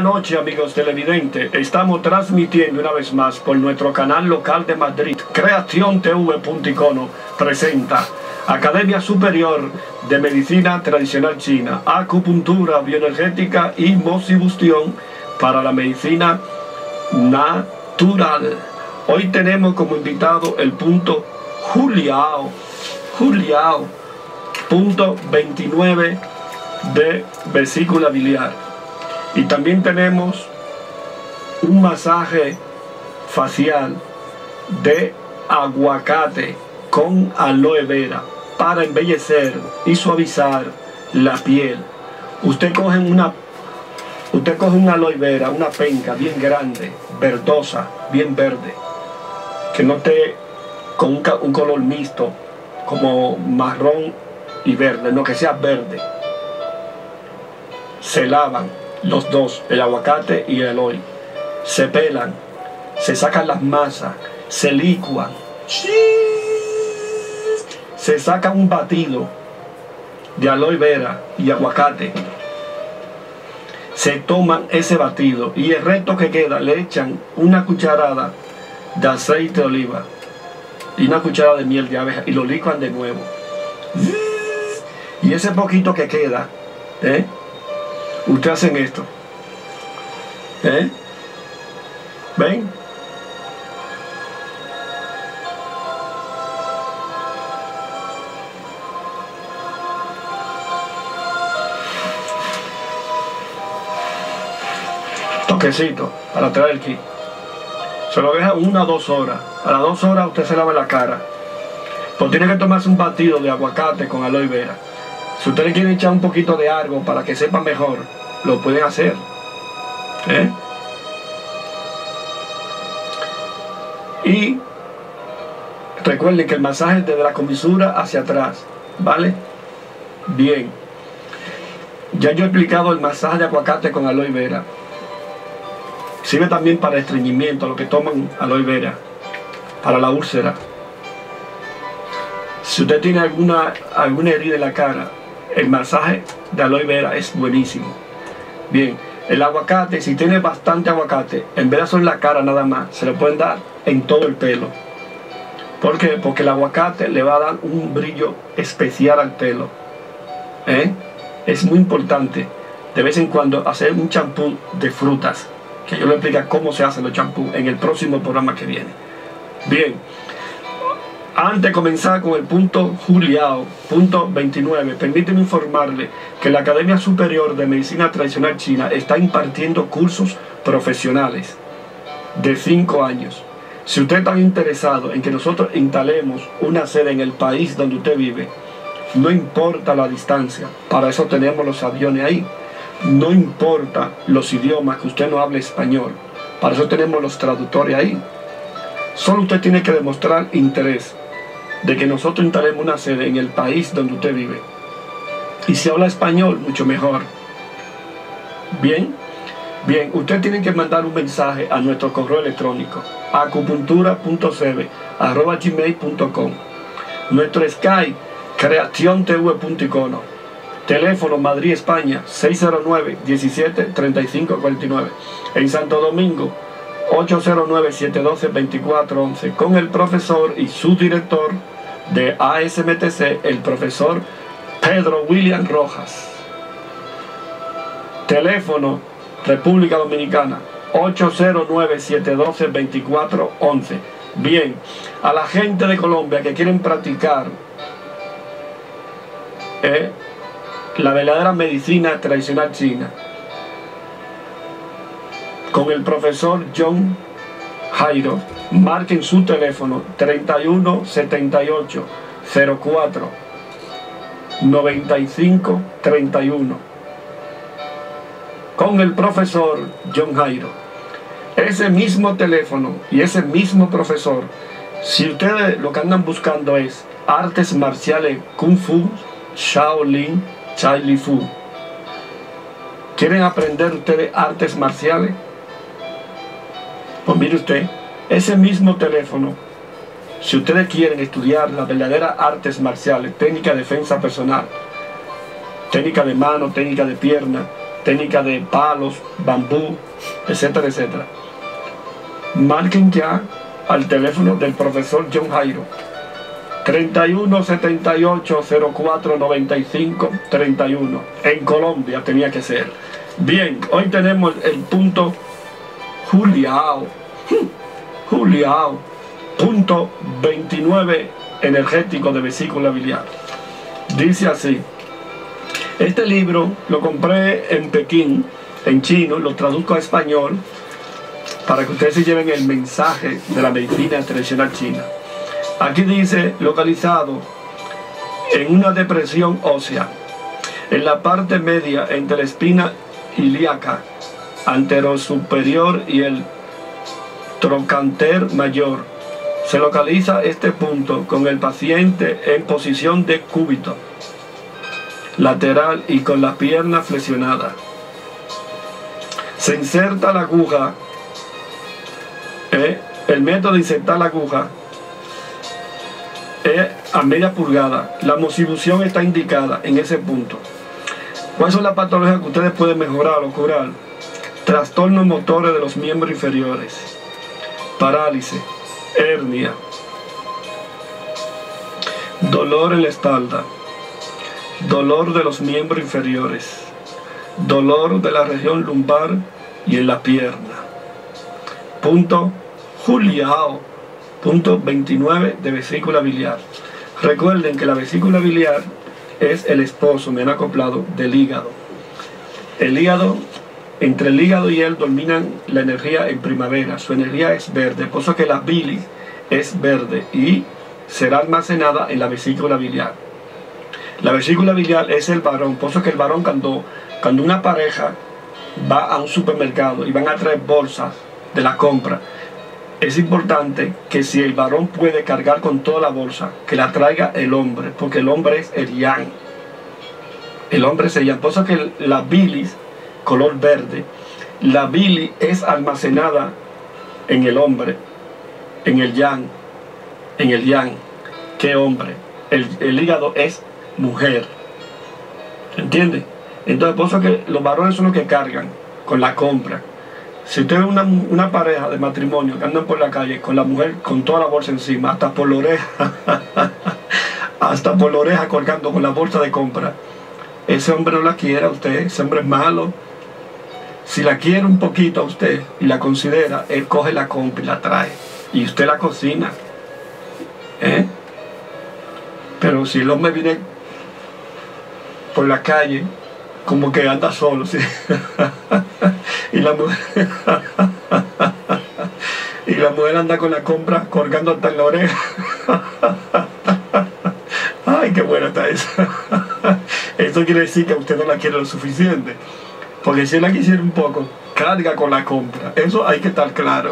Buenas noches, amigos televidentes. Estamos transmitiendo una vez más por nuestro canal local de Madrid. CreaciónTV.icono presenta Academia Superior de Medicina Tradicional China, acupuntura bioenergética y moxibustión para la medicina natural. Hoy tenemos como invitado el punto Juliao, punto 29 de vesícula biliar. Y también tenemos un masaje facial de aguacate con aloe vera para embellecer y suavizar la piel. Usted coge una aloe vera, una penca bien grande, verdosa, bien verde, que no esté con un color mixto como marrón y verde, no, que sea verde. Se lavan los dos, el aguacate y el aloe, se pelan, se sacan las masas, se licuan, se saca un batido de aloe vera y aguacate, se toman ese batido y el resto que queda le echan una cucharada de aceite de oliva y una cucharada de miel de abeja y lo licuan de nuevo. Y ese poquito que queda, ustedes hacen esto, ¿ven? Toquecito para traer el kit. Se lo deja 1 a 2 horas. A las 2 horas usted se lava la cara. Pues tiene que tomarse un batido de aguacate con aloe vera. Si ustedes quieren echar un poquito de algo para que sepa mejor, lo pueden hacer. Y recuerden que el masaje es desde la comisura hacia atrás, ¿vale? Bien. Ya yo he explicado el masaje de aguacate con aloe vera. Sirve también para estreñimiento, lo que toman aloe vera, para la úlcera. Si usted tiene alguna herida en la cara, el masaje de aloe vera es buenísimo. Bien, el aguacate, si tiene bastante aguacate, en vez de hacer en la cara nada más, se le pueden dar en todo el pelo. ¿Por qué? Porque el aguacate le va a dar un brillo especial al pelo. Es muy importante de vez en cuando hacer un champú de frutas, que yo le explico cómo se hacen los champús en el próximo programa que viene. Bien, antes de comenzar con el punto Juliao, punto 29, permíteme informarle que la Academia Superior de Medicina Tradicional China está impartiendo cursos profesionales de 5 años. Si usted está interesado en que nosotros instalemos una sede en el país donde usted vive, no importa la distancia, para eso tenemos los aviones ahí. No importa los idiomas que usted no hable español, para eso tenemos los traductores ahí. Solo usted tiene que demostrar interés de que nosotros instalemos una sede en el país donde usted vive. Y si habla español, mucho mejor. Bien, usted tiene que mandar un mensaje a nuestro correo electrónico acupuntura.cb@gmail.com. Nuestro Skype, CreaciónTV.icono. Teléfono Madrid, España, 609-17-3549. En Santo Domingo, 809-712-2411. Con el profesor y su director de ASMTC, el profesor Pedro William Rojas. Teléfono República Dominicana, 809-712-2411. Bien, a la gente de Colombia que quieren practicar la verdadera medicina tradicional china con el profesor John Jairo, marquen su teléfono 31 78 04 95 31 con el profesor John Jairo. Ese mismo teléfono y ese mismo profesor, si ustedes lo que andan buscando es artes marciales Kung Fu, Shaolin, Chai Li Fu, ¿quieren aprender ustedes artes marciales? Pues mire usted, ese mismo teléfono, si ustedes quieren estudiar las verdaderas artes marciales, técnica de defensa personal, técnica de mano, técnica de pierna, técnicas de palos, bambú, etcétera, etcétera. Marquen ya al teléfono del profesor John Jairo, 31 78 04 95 31. En Colombia tenía que ser. Bien, hoy tenemos el punto Juliao, punto 29 energético de vesícula biliar. Dice así: este libro lo compré en Pekín, en chino, lo traduzco a español para que ustedes se lleven el mensaje de la medicina tradicional china. Aquí dice: localizado en una depresión ósea, en la parte media entre la espina ilíaca anterosuperior y el trocánter mayor, se localiza este punto con el paciente en posición de cúbito lateral y con la pierna flexionada. Se inserta la aguja. El método de insertar la aguja es a media pulgada. La moxibustión está indicada en ese punto. ¿Cuáles son las patologías que ustedes pueden mejorar o curar? Trastornos motores de los miembros inferiores, parálisis, hernia, dolor en la espalda, dolor de los miembros inferiores, dolor de la región lumbar y en la pierna. Punto Juliao, punto 29 de vesícula biliar. Recuerden que la vesícula biliar es el esposo, me han acoplado, del hígado. El hígado, entre el hígado y él dominan la energía en primavera. Su energía es verde, por eso que la bilis es verde y será almacenada en la vesícula biliar. La vesícula biliar es el varón, por eso que el varón cuando una pareja va a un supermercado y van a traer bolsas de la compra, es importante que si el varón puede cargar con toda la bolsa, que la traiga el hombre, porque el hombre es el yang. El hombre es el yang. Por eso que la bilis, color verde, la bilis es almacenada en el hombre, en el yang, ¿Qué hombre? El hígado es mujer. ¿Entiende? Entonces, por eso que los varones son los que cargan con la compra. Si usted ve una pareja de matrimonio que andan por la calle con la mujer con toda la bolsa encima, hasta por la oreja, colgando con la bolsa de compra, ese hombre no la quiere a usted, ese hombre es malo. Si la quiere un poquito a usted y la considera, él coge la compra y la trae y usted la cocina. Pero si el hombre viene por la calle como que anda solo, ¿sí? y la mujer anda con la compra colgando hasta en la oreja. Ay, qué buena está esa. Eso quiere decir que usted no la quiere lo suficiente, porque si él la quisiera un poco, carga con la compra. Eso hay que estar claro.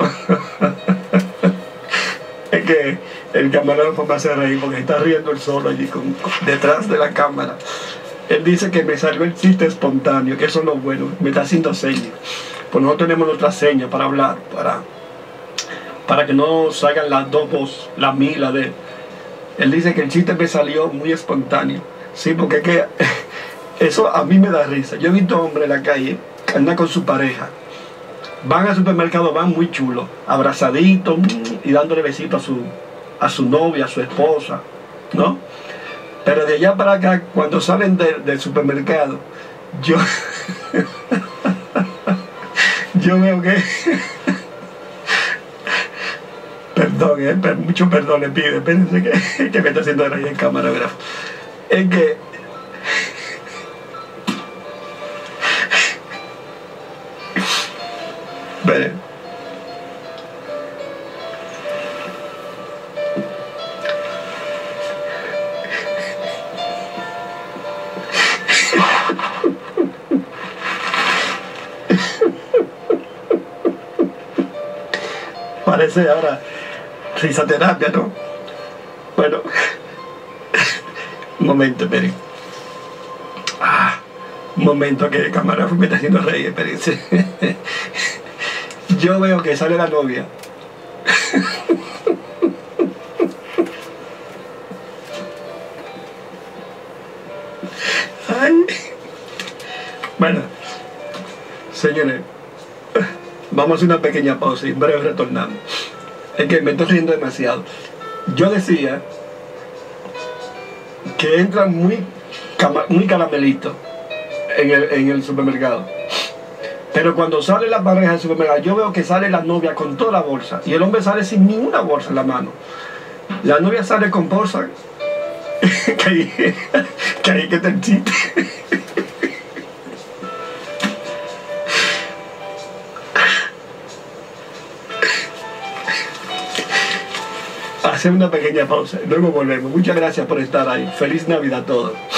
Es que el camarógrafo me hace reír porque está riendo él solo allí detrás de la cámara. Él dice que me salió el chiste espontáneo, que eso es lo bueno, me está haciendo señas. Pues nosotros tenemos nuestra seña para hablar, para que no salgan las dos voces, la mía y la de él. Él dice que el chiste me salió muy espontáneo. Sí, porque es que eso a mí me da risa. Yo he visto hombres en la calle que andan con su pareja. Van al supermercado, van muy chulos, abrazaditos y dándole besitos a su novia, a su esposa, ¿no? Pero de allá para acá, cuando salen del supermercado, yo veo que perdón, mucho perdón le pido, espérense que me está haciendo ahí el camarógrafo. Es que esperen. Parece ahora risoterapia, ¿no? Bueno, un momento, esperen. Un momento que el camarógrafo me está haciendo reír, espérense. Yo veo que sale la novia. Ay. Bueno, Señores, vamos a hacer una pequeña pausa y en breve retornamos. Es que me estoy riendo demasiado. Yo decía que entran muy caramelitos en el supermercado. Pero cuando sale la pareja del supermercado, yo veo que sale la novia con toda la bolsa y el hombre sale sin ninguna bolsa en la mano. La novia sale con bolsa. que ahí que está el chiste. Hacemos una pequeña pausa, luego volvemos. Muchas gracias por estar ahí. Feliz Navidad a todos.